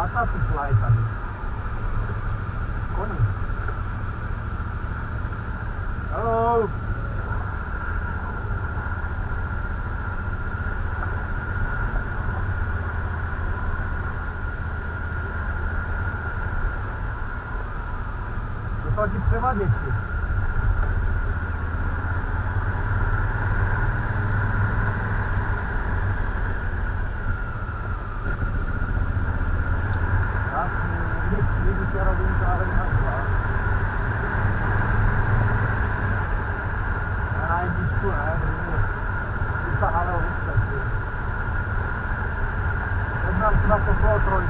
Motocykla je tady. Koní. Hello. To jsou ti převaděči. Na to kolo trojku.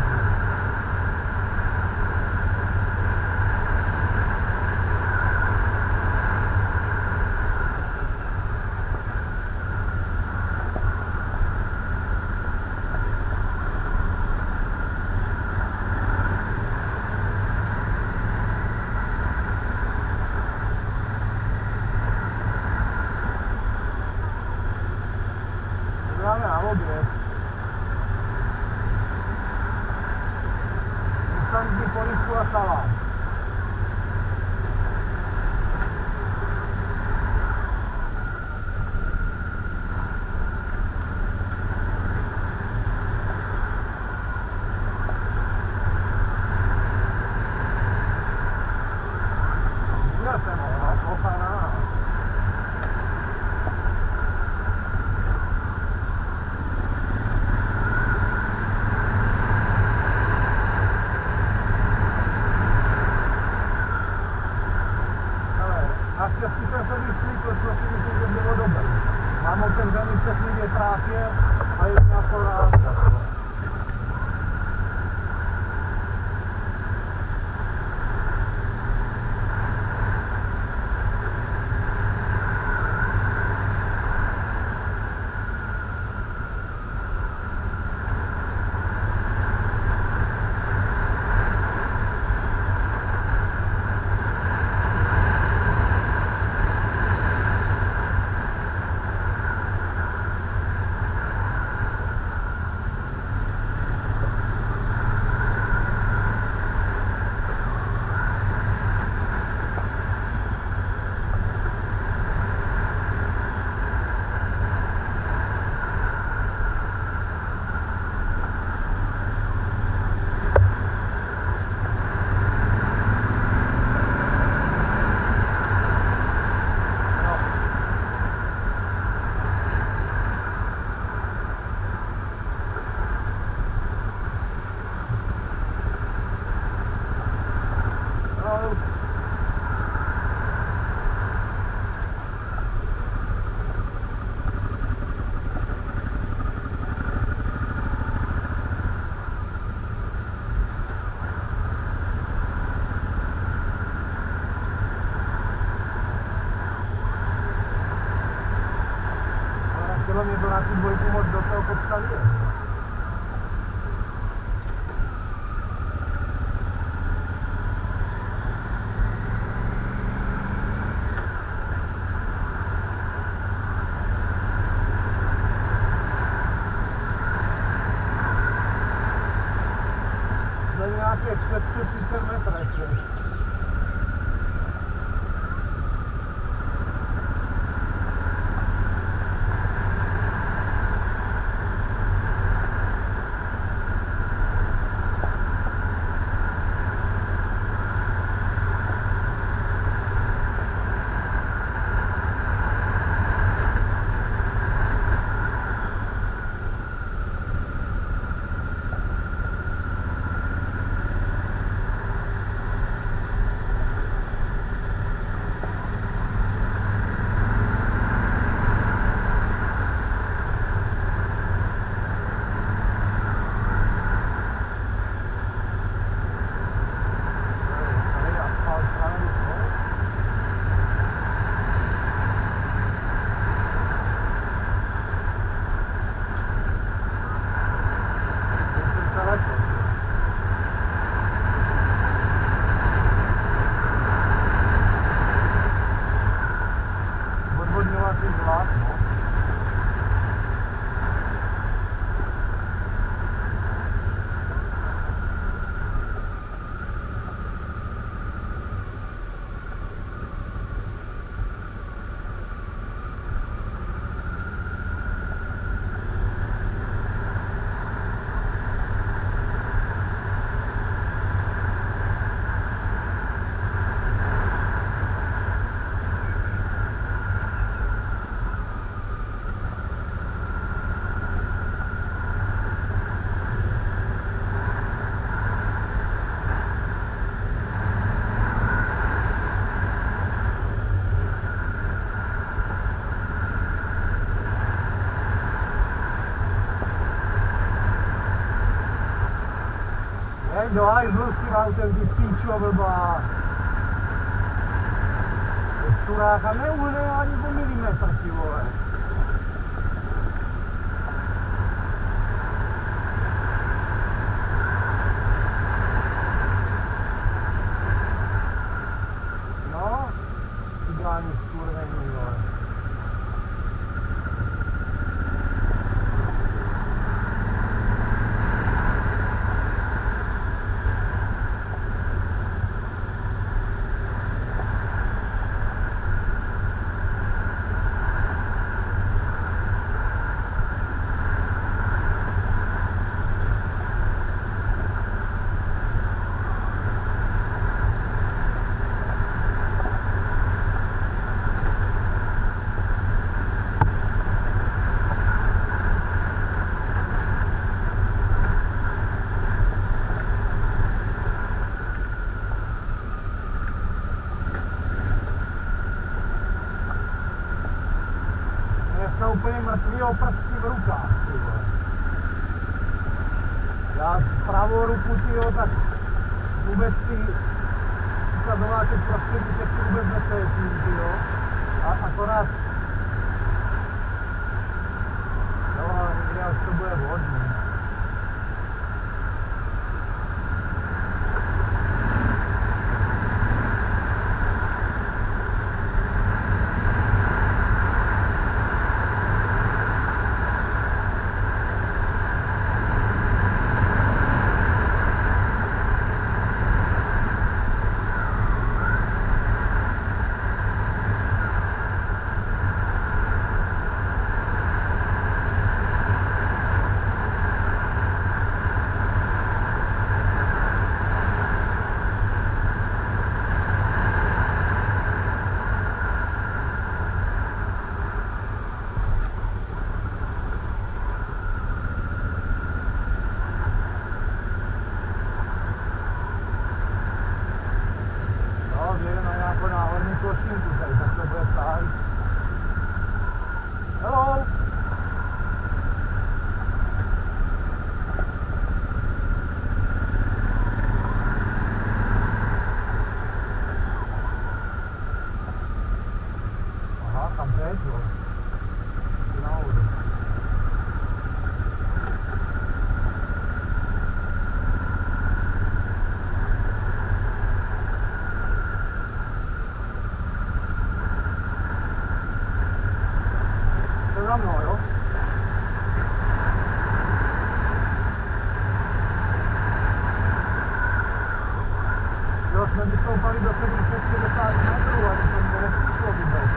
Dáme na oběd. Instantní polívku a salát. Viděl jsem ho, koukal na nás. Naštěstí jsem se vyslíkl, co si myslím, že bylo dobré. Mám otevřený všechny větráky a je mi akorát takhle. Mě to na tu dvojku moc do toho podstavuje. To je nějakých 630 metrů. do hajzlu s tím autem, ty píčo blbá. Čuráka neuhne ani po milimetr, ty vole. No, ideální skurvený, vole. Dneska úplně mrtvýho prstí v rukách, ty vole. Já pravou ruku, tyjo, tak vůbec ty ukazováček prostě ty vůbec necítím, tyjo. A akorát... Jo, ale někdy až to bude vhodný. Košinku tady, tak to bude stát. Hello! Aha, tam teď, jo. Jsi nahoru. Za mnou, jo? Jo, jsme vystoupali do 760 metrů, ale to mě nepřišlo vůbec.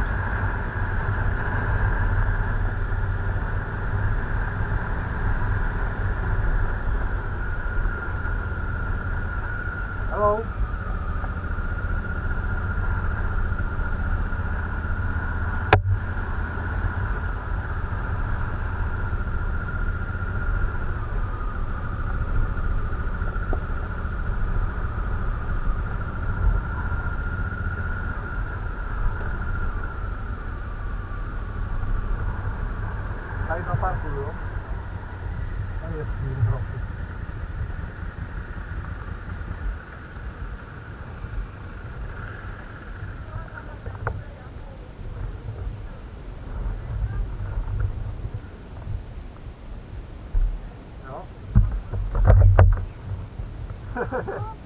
Hello? Tady na parku, jo? Tady je sníh trochu. Jo?